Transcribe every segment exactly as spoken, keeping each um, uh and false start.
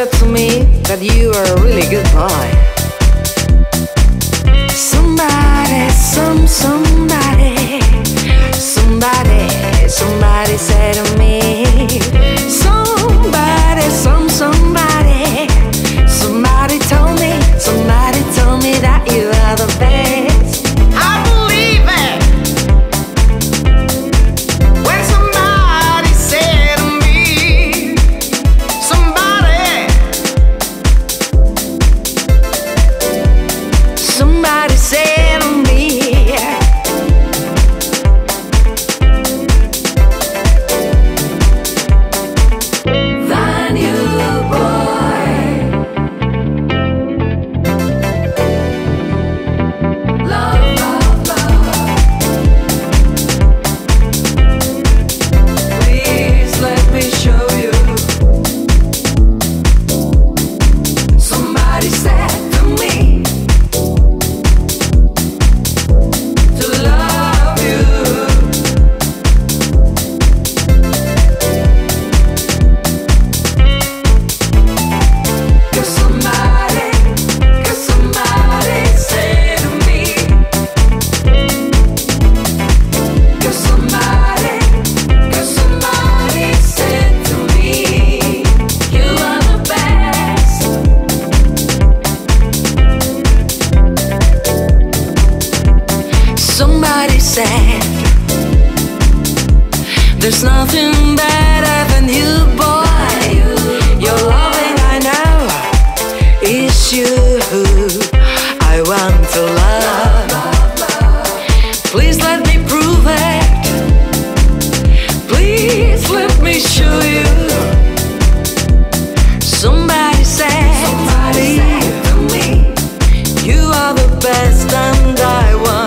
said to me that you are a really good boy. Somebody, some, somebody, somebody, somebody said to me. Somebody, some, somebody, somebody told me, somebody told me that you are the best. I believe it when somebody said to me, somebody, somebody said to me. Somebody said there's nothing better than you, boy. Your loving, I know, is you. I want to love. Please let me prove it. Please let me show you. Somebody said, somebody said to me, you are the best, and I want.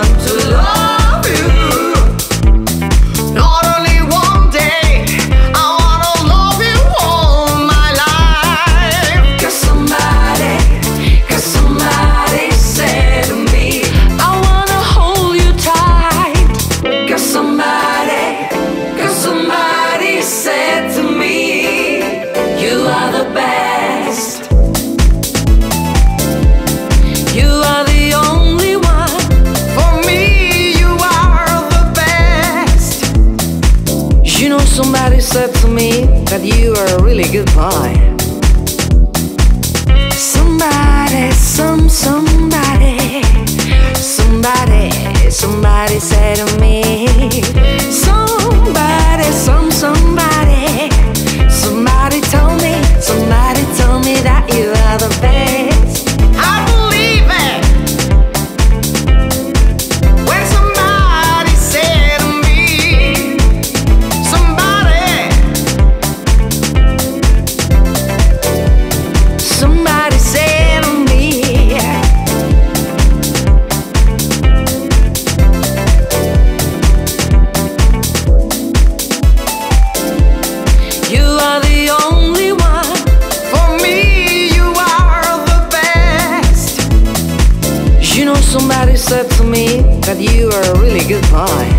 Somebody said to me that you are a really good boy. Somebody, some, somebody, somebody, somebody said to me. Somebody, some, somebody, somebody told me, somebody told me that you are the best. I believe it when somebody said to me, somebody, somebody said to me. You are the only one. For me, you are the best. You know, somebody said to me that you are a really good boy.